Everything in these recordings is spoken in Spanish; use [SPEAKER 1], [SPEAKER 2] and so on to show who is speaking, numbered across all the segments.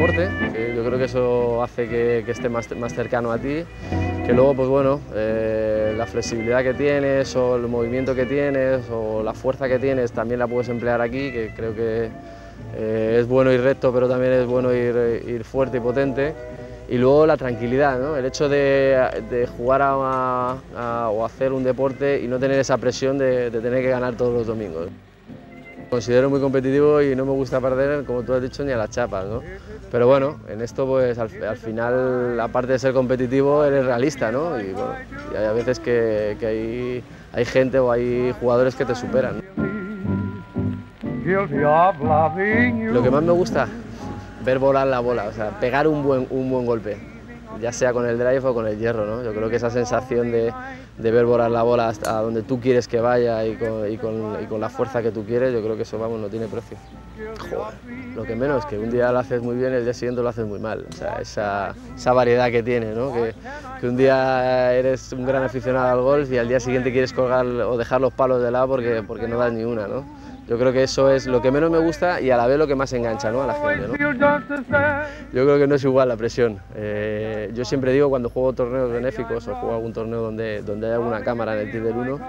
[SPEAKER 1] deporte, que yo creo que eso hace que esté más cercano a ti, que luego pues bueno, la flexibilidad que tienes o el movimiento que tienes o la fuerza que tienes también la puedes emplear aquí, que creo que es bueno ir recto, pero también es bueno ir fuerte y potente. Y luego la tranquilidad, ¿no? El hecho de jugar o hacer un deporte y no tener esa presión de tener que ganar todos los domingos. Me considero muy competitivo y no me gusta perder, como tú has dicho, ni a las chapas, ¿no? Pero bueno, en esto pues al final, aparte de ser competitivo, eres realista, ¿no? Y bueno, y hay a veces que hay gente o hay jugadores que te superan, ¿no? Lo que más me gusta, ver volar la bola, o sea, pegar un buen golpe, ya sea con el drive o con el hierro, ¿no? Yo creo que esa sensación de ver volar la bola hasta donde tú quieres que vaya y con la fuerza que tú quieres, yo creo que eso, vamos, no tiene precio. Joder, lo que menos, que un día lo haces muy bien y el día siguiente lo haces muy mal, o sea, esa variedad que tiene, ¿no? Que un día eres un gran aficionado al golf y al día siguiente quieres colgar o dejar los palos de lado porque no das ni una, ¿no? Yo creo que eso es lo que menos me gusta y a la vez lo que más engancha, ¿no?, a la gente, ¿no? Yo creo que no es igual la presión. Yo siempre digo, cuando juego torneos benéficos o juego algún torneo donde hay alguna cámara en el tee del 1,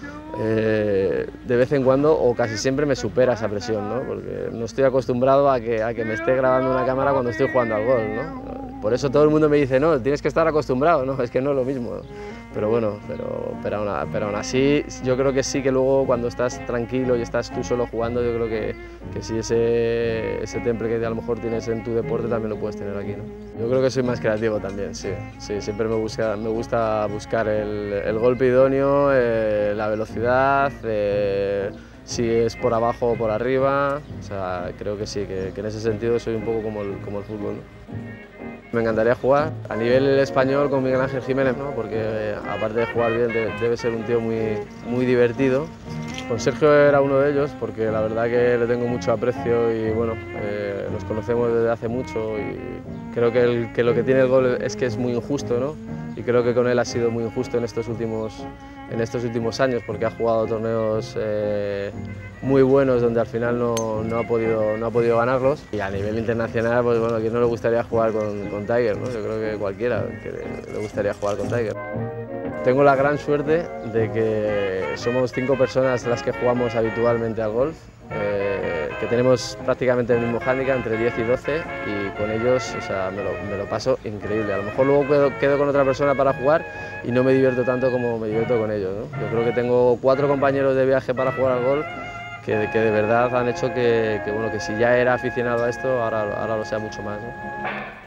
[SPEAKER 1] de vez en cuando o casi siempre me supera esa presión, ¿no? Porque no estoy acostumbrado a que me esté grabando una cámara cuando estoy jugando al golf, ¿no? Por eso todo el mundo me dice, no, tienes que estar acostumbrado, ¿no? Es que no es lo mismo, ¿no? Pero bueno, pero aún así, yo creo que sí, que luego cuando estás tranquilo y estás tú solo jugando, yo creo que sí, ese temple que a lo mejor tienes en tu deporte también lo puedes tener aquí, ¿no? Yo creo que soy más creativo también, sí, siempre me gusta buscar el golpe idóneo, la velocidad, si es por abajo o por arriba, o sea, creo que sí, que en ese sentido soy un poco como el fútbol, ¿no? Me encantaría jugar a nivel español con Miguel Ángel Jiménez, ¿no? Porque aparte de jugar bien debe ser un tío muy divertido. Con Sergio era uno de ellos porque la verdad que le tengo mucho aprecio y bueno, nos conocemos desde hace mucho y creo que lo que tiene el gol es que es muy injusto, ¿no? Y creo que con él ha sido muy injusto en estos últimos años porque ha jugado torneos muy buenos donde al final no ha podido ganarlos. Y a nivel internacional, pues bueno, ¿a quién no le gustaría jugar con Tiger, ¿no? Yo creo que cualquiera que le gustaría jugar con Tiger. Tengo la gran suerte de que somos 5 personas las que jugamos habitualmente al golf, que tenemos prácticamente el mismo hándicap, entre 10 y 12, y con ellos, o sea, me lo paso increíble. A lo mejor luego quedo con otra persona para jugar y no me divierto tanto como me divierto con ellos, ¿no? Yo creo que tengo 4 compañeros de viaje para jugar al golf que de verdad han hecho que si ya era aficionado a esto, ahora lo sea mucho más, ¿no?